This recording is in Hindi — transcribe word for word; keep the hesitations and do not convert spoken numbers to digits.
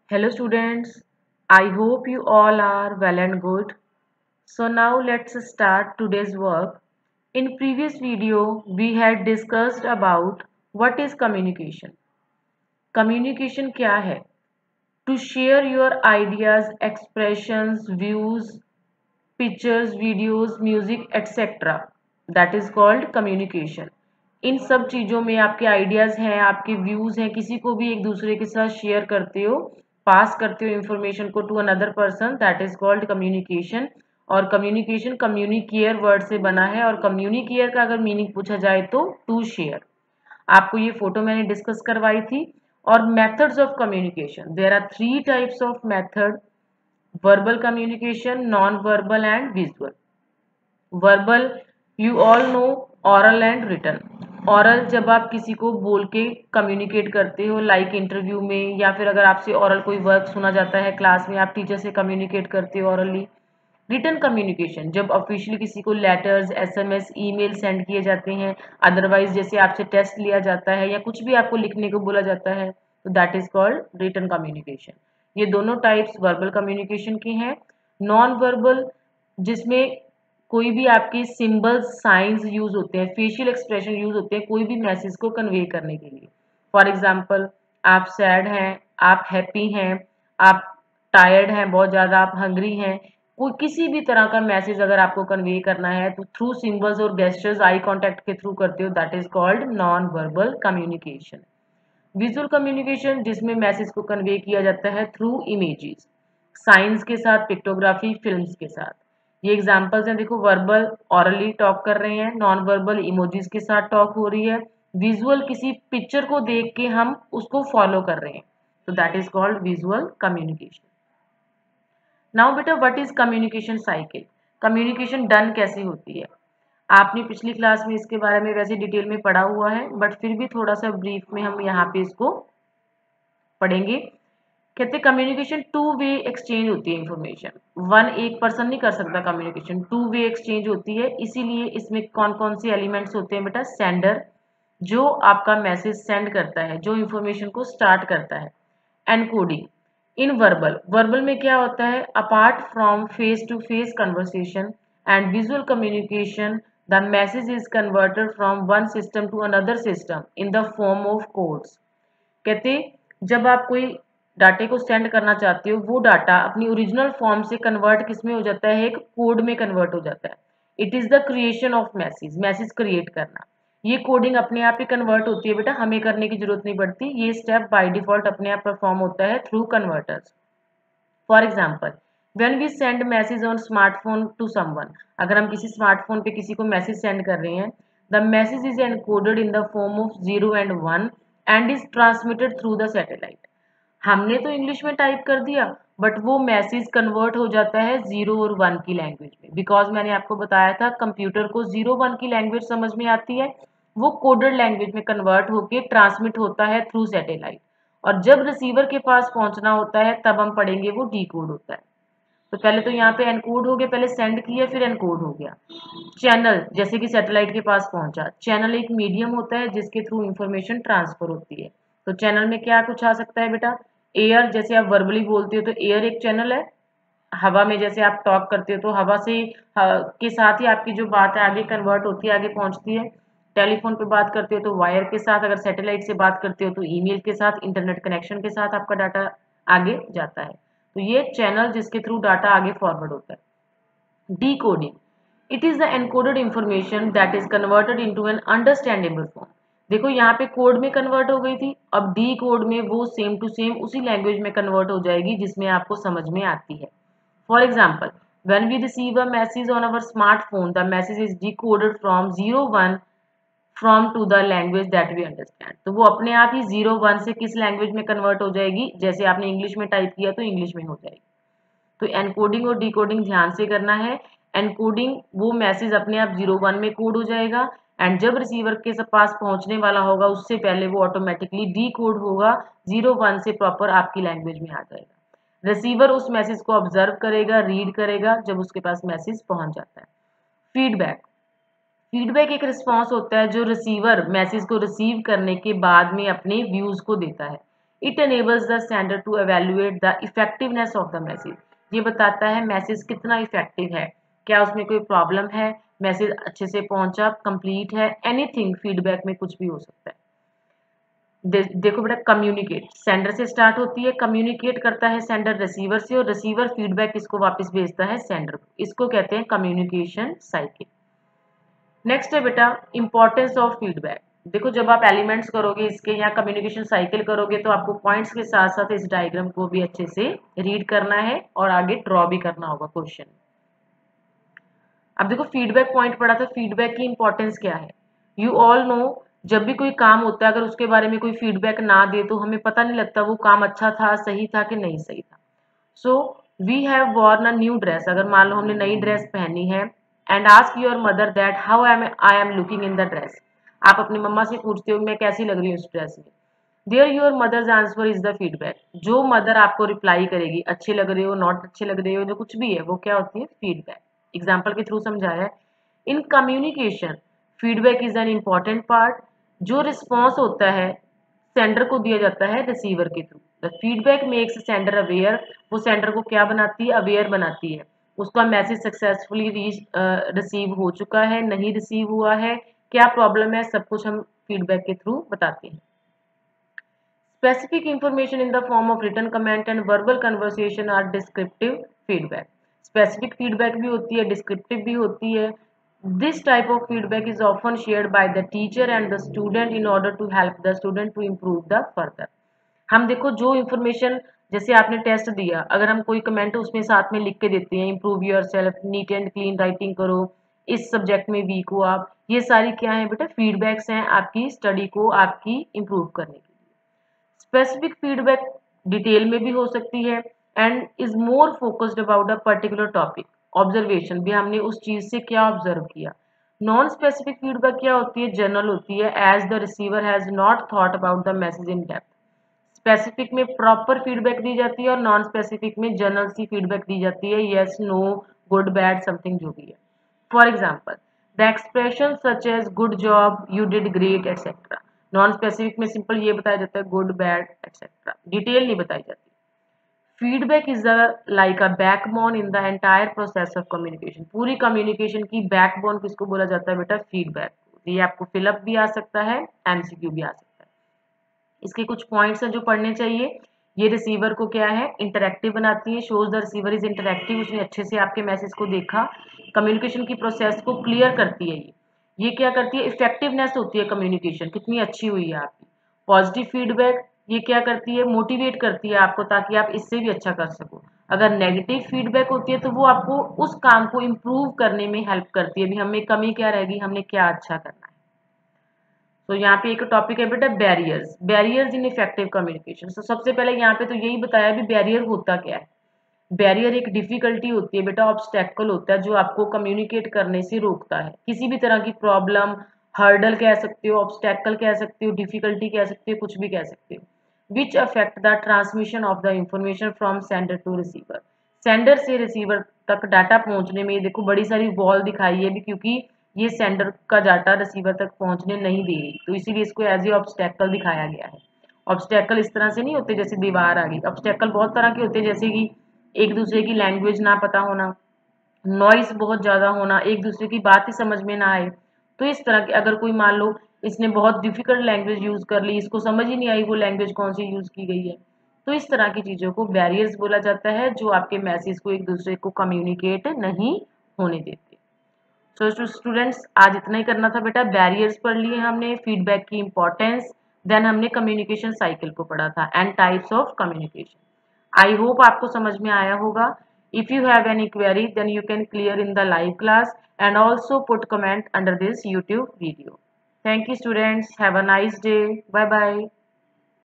Hello students, I hope you all are well and good. So now let's start today's work. In previous video, we had discussed about what is communication. Communication क्या है? To share your ideas, expressions, views, pictures, videos, music, et cetera. That is called communication. इन सब चीज़ों में आपके आइडियाज़ हैं, आपके व्यूज़ हैं, किसी को भी एक दूसरे के साथ शेयर करते हो, पास करते हो इंफॉर्मेशन को to another person, that is called communication. और कम्युनिकेशन कम्युनिकेयर वर्ड से बना है और कम्युनिकेयर का अगर मीनिंग पूछा जाए तो टू शेयर. आपको ये फोटो मैंने डिस्कस करवाई थी. और methods of communication, there are three types of method: verbal communication, non-verbal and visual. Verbal, you all know oral and written. Oral जब आप किसी को बोल के कम्युनिकेट करते हो, लाइक like इंटरव्यू में, या फिर अगर आपसे ओरल कोई वर्क सुना जाता है क्लास में, आप टीचर से कम्युनिकेट करते हो ओरली. रिटन कम्युनिकेशन, जब ऑफिशियली किसी को लेटर्स, एसएमएस, ईमेल सेंड किए जाते हैं, अदरवाइज जैसे आपसे टेस्ट लिया जाता है या कुछ भी आपको लिखने को बोला जाता है, तो that is called written communication. ये दोनों टाइप्स वर्बल कम्युनिकेशन के हैं. नॉन वर्बल, जिसमें कोई भी आपके सिंबल्स, साइंस यूज होते हैं, फेशियल एक्सप्रेशन यूज होते हैं कोई भी मैसेज को कन्वे करने के लिए. फॉर एग्जाम्पल, आप सैड हैं, आप हैप्पी हैं, आप टायर्ड हैं बहुत ज़्यादा, आप हंग्री हैं, कोई किसी भी तरह का मैसेज अगर आपको कन्वे करना है तो थ्रू सिंबल्स और गेस्टर्स, आई कांटेक्ट के थ्रू करते हो, that is called non verbal communication. Visual communication, जिसमें मैसेज को कन्वे किया जाता है थ्रू इमेजेस, साइंस के साथ, पिक्टोग्राफी, फिल्म्स के साथ. ये एग्जांपल्स हैं. देखो, वर्बल ऑरली टॉक कर रहे हैं, नॉन वर्बल इमोजीज के साथ टॉक हो रही है, विजुअल किसी पिक्चर को देख के हम उसको फॉलो कर रहे हैं, तो that is called visual communication. Now बेटा, what is communication cycle? Communication done कैसे होती है? आपने पिछली क्लास में इसके बारे में वैसे डिटेल में पढ़ा हुआ है, बट फिर भी थोड़ा सा ब्रीफ में हम यहाँ पे इसको पढ़ेंगे. कहते हैं कम्युनिकेशन टू वे एक्सचेंज होती है इंफॉर्मेशन. वन एक पर्सन नहीं कर सकता कम्युनिकेशन, टू वे एक्सचेंज होती है. इसीलिए इसमें कौन कौन से एलिमेंट्स होते हैं बेटा? सेंडर, जो आपका मैसेज सेंड करता है, जो इंफॉर्मेशन को स्टार्ट करता है. एनकोडिंग. इन वर्बल, वर्बल में क्या होता है? Apart from face to face conversation and visual communication, the message is converted from one system to another system in the form of codes. कहते जब आप कोई डाटे को सेंड करना चाहते हो, वो डाटा अपनी ओरिजिनल फॉर्म से कन्वर्ट किस में हो जाता है? एक कोड में कन्वर्ट हो जाता है. It is the creation of message, message create करना. ये कोडिंग अपने आप ही कन्वर्ट होती है बेटा, हमें करने की जरूरत नहीं पड़ती. ये स्टेप बाय डिफॉल्ट अपने आप परफॉर्म होता है through converters. For example, when we send message on smartphone to someone, अगर हम किसी स्मार्टफोन पे किसी को मैसेज सेंड कर रहे हैं, the message is encoded in the form of zero and one and is transmitted through the satellite. हमने तो इंग्लिश में टाइप कर दिया, बट वो मैसेज कन्वर्ट हो जाता है जीरो और वन की लैंग्वेज में. बिकॉज मैंने आपको बताया था कंप्यूटर को जीरो वन की लैंग्वेज समझ में आती है, वो कोडेड लैंग्वेज में कन्वर्ट होके ट्रांसमिट होता है थ्रू सैटेलाइट. और जब रिसीवर के पास पहुंचना होता है तब हम पढ़ेंगे वो डीकोड होता है. तो पहले तो यहाँ पे एनकोड हो गया, पहले सेंड किया फिर एनकोड हो गया. चैनल, जैसे कि सैटेलाइट के पास पहुंचा, चैनल एक मीडियम होता है जिसके थ्रू इंफॉर्मेशन ट्रांसफर होती है. तो चैनल में क्या कुछ आ सकता है बेटा? एयर, जैसे आप वर्बली बोलते हो तो एयर एक चैनल है. हवा में जैसे आप टॉक करते हो तो हवा से ह, के साथ ही आपकी जो बात है आगे कन्वर्ट होती है, आगे पहुंचती है. टेलीफोन पे बात करते हो तो वायर के साथ, अगर सैटेलाइट से बात करते हो तो ईमेल के साथ, इंटरनेट कनेक्शन के साथ आपका डाटा आगे जाता है. तो ये चैनल जिसके थ्रू डाटा आगे फॉरवर्ड होता है. Decoding. It is the encoded information that is converted into an understandable form. देखो यहाँ पे कोड में कन्वर्ट हो गई थी, अब डी कोड में वो सेम टू सेम उसी लैंग्वेज में कन्वर्ट हो जाएगी जिसमें आपको समझ में आती है. For example, when we receive a message on our smartphone, the message is decoded from zero one from to the language that we understand. तो वो अपने आप ही जीरो वन से किस लैंग्वेज में कन्वर्ट हो जाएगी? जैसे आपने इंग्लिश में टाइप किया तो इंग्लिश में हो जाएगी. तो एनकोडिंग और डिकोडिंग ध्यान से करना है. एनकोडिंग, वो मैसेज अपने आप जीरो वन में कोड हो जाएगा, एंड जब रिसीवर के पास पहुंचने वाला होगा उससे पहले वो ऑटोमेटिकली डी कोड होगा, जीरो वन से प्रॉपर आपकी लैंग्वेज में आ जाएगा. रिसीवर उस मैसेज को ऑब्जर्व करेगा, रीड करेगा जब उसके पास मैसेज पहुंच जाता है. फीडबैक. फीडबैक एक रिस्पॉन्स होता है जो रिसीवर मैसेज को रिसीव करने के बाद में अपने व्यूज को देता है. It enables the sender to evaluate the effectiveness of the message. ये बताता है मैसेज कितना इफेक्टिव है, क्या उसमें कोई प्रॉब्लम है, मैसेज अच्छे से पहुंचा, कंप्लीट है, एनीथिंग, फीडबैक में कुछ भी हो सकता है। दे, देखो बेटा, कम्युनिकेट सेंडर से स्टार्ट होती है, कम्युनिकेट करता है सेंडर रिसीवर से, और रिसीवर फीडबैक इसको वापस भेजता है सेंडर को। इसको कहते हैं कम्युनिकेशन साइकिल। नेक्स्ट है बेटा इंपॉर्टेंस ऑफ फीडबैक। देखो जब आप एलिमेंट्स करोगे इसके या कम्युनिकेशन साइकिल करोगे तो आपको पॉइंट्स के साथ साथ इस डायग्राम को भी अच्छे से रीड करना है और आगे ड्रॉ भी करना होगा क्वेश्चन। अब देखो फीडबैक पॉइंट पढ़ा था, फीडबैक की इंपॉर्टेंस क्या है। यू ऑल नो, जब भी कोई काम होता है अगर उसके बारे में कोई फीडबैक ना दे तो हमें पता नहीं लगता वो काम अच्छा था, सही था कि नहीं सही था। So we have worn a new dress, अगर मान लो हमने नई ड्रेस पहनी है, and ask your mother that how am I am looking in the dress. आप अपनी मम्मा से पूछते हो मैं कैसी लग रही हूँ इस ड्रेस में। There your mother's answer is the feedback. जो मदर आपको रिप्लाई करेगी, अच्छे लग रहे हो, नॉट अच्छे लग रहे हो, जो कुछ भी है, वो क्या होती है, फीडबैक। एग्जाम्पल के थ्रू समझाया है। In communication feedback is an important part. जो रिस्पॉन्स होता है सेंडर को दिया जाता है रिसीवर के through. The feedback makes sender aware. वो सेंडर को क्या बनाती है, अवेयर बनाती है। उसका मैसेज सक्सेसफुली रिसीव हो चुका है, नहीं रिसीव हुआ है, क्या प्रॉब्लम है, सब कुछ हम फीडबैक के थ्रू बताते हैं। Specific information in the form of written comment and verbal conversation are descriptive feedback. Specific feedback भी होती है, डिस्क्रिप्टिव भी होती है। This type of feedback is often shared by the teacher and the student in order to help the student to improve the further। हम देखो जो इन्फॉर्मेशन, जैसे आपने टेस्ट दिया, अगर हम कोई कमेंट उसमें साथ में लिख के देते हैं, improve your self, neat and clean writing करो, इस सब्जेक्ट में वीक हो आप, ये सारी क्या है बेटा, फीडबैक्स हैं आपकी स्टडी को आपकी इम्प्रूव करने के लिए। स्पेसिफिक फीडबैक डिटेल में भी हो सकती है and is more focused about a particular topic. Observation भी, हमने उस चीज से क्या ऑब्जर्व किया। नॉन स्पेसिफिक फीडबैक क्या होती है, जनरल होती है, as the receiver has not thought about the message in depth. Specific में प्रॉपर फीडबैक दी जाती है और नॉन स्पेसिफिक में जनरल सी फीडबैक दी जाती है, yes, no, good, bad, something, जो भी है। For example the expression such as good job, you did great, etcetera. Non specific में सिंपल ये बताया जाता है गुड, बैड, एटसेट्रा, डिटेल नहीं बताई जाती। Feedback is like a backbone in the entire process of communication. पूरी कम्युनिकेशन की बैकबोन किसको बोला जाता है बेटा, फीडबैक। ये आपको फिलअप भी आ सकता है, एमसीक्यू भी आ सकता है। इसके कुछ पॉइंट्स हैं जो पढ़ने चाहिए। ये रिसीवर को क्या है, इंटरैक्टिव बनाती है, shows the receiver is interactive, उसने अच्छे से आपके मैसेज को देखा। कम्युनिकेशन की प्रोसेस को क्लियर करती है ये ये क्या करती है, इफेक्टिवनेस होती है कम्युनिकेशन, कितनी अच्छी हुई है आपकी। पॉजिटिव फीडबैक ये क्या करती है, मोटिवेट करती है आपको ताकि आप इससे भी अच्छा कर सको। अगर नेगेटिव फीडबैक होती है तो वो आपको उस काम को इम्प्रूव करने में हेल्प करती है, भी हमें कमी क्या रहेगी, हमने क्या अच्छा करना है। तो यहाँ पे एक टॉपिक है बेटा barriers, barriers in effective communication. तो सबसे पहले यहाँ पे तो यही बताया भी बैरियर होता क्या है। बैरियर एक डिफिकल्टी होती है बेटा, ऑब्स्टेकल होता है जो आपको कम्युनिकेट करने से रोकता है। किसी भी तरह की प्रॉब्लम, हर्डल कह सकते हो, ऑब्स्टेकल कह सकते हो, डिफिकल्टी कह सकते हो, कुछ भी कह सकते हो, which affect the transmission of the information from sender to receiver. Sender से रिसीवर तक डाटा पहुंचने में देखो बड़ी सारी वॉल दिखाई है भी, क्योंकि ये सेंडर का डाटा रिसीवर तक पहुंचने नहीं दे रही, तो इसीलिए इसको एज ए ऑब्स्टेकल दिखाया गया है। ऑब्स्टेकल इस तरह से नहीं होते जैसे दीवार आ गई, ऑब्स्टेकल बहुत तरह के होते हैं, जैसे कि एक दूसरे की लैंग्वेज ना पता होना, नॉइस बहुत ज्यादा होना, एक दूसरे की बात ही समझ में ना आए। तो इस तरह के, अगर कोई मान लो इसने बहुत डिफिकल्ट लैंग्वेज यूज कर ली, इसको समझ ही नहीं आई वो लैंग्वेज कौन सी यूज की गई है, तो इस तरह की चीजों को बैरियर्स बोला जाता है जो आपके मैसेज को एक दूसरे को कम्युनिकेट नहीं होने देते। सो स्टूडेंट्स आज इतना ही करना था बेटा, बैरियर्स पढ़ लिए हमने, फीडबैक की इंपॉर्टेंस, देन हमने कम्युनिकेशन साइकिल को पढ़ा था and types of communication. I hope आपको समझ में आया होगा। If you have any query, then you can clear in the live class and also put comment under this YouTube video. Thank you students. Have a nice day. Bye bye.